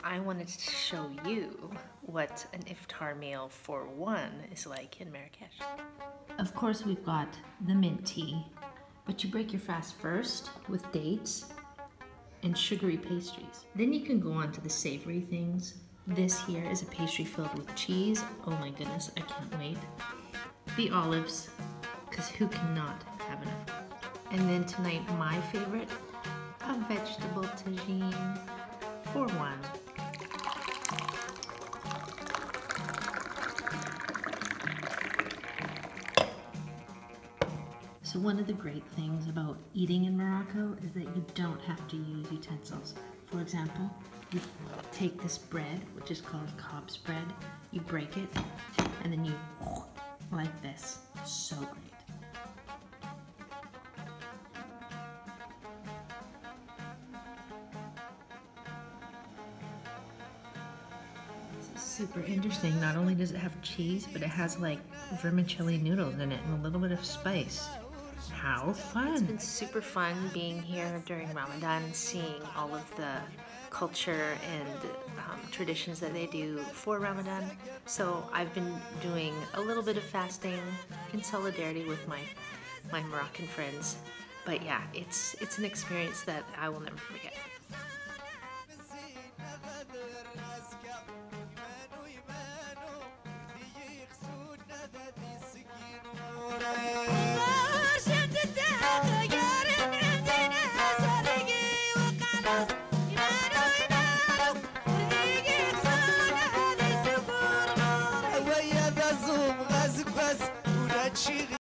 I wanted to show you what an iftar meal for one is like in Marrakech. Of course, we've got the mint tea, but you break your fast first with dates and sugary pastries. Then you can go on to the savory things. This here is a pastry filled with cheese. Oh my goodness, I can't wait. The olives, because who cannot have enough? And then tonight, my favorite, a vegetable tagine for one. So one of the great things about eating in Morocco is that you don't have to use utensils. For example, you take this bread, which is called cobs bread, you break it, and then you like this. So great. This is super interesting. Not only does it have cheese, but it has like vermicelli noodles in it and a little bit of spice. How fun! It's been super fun being here during Ramadan, seeing all of the culture and traditions that they do for Ramadan. So I've been doing a little bit of fasting in solidarity with my Moroccan friends. But yeah, it's an experience that I will never forget.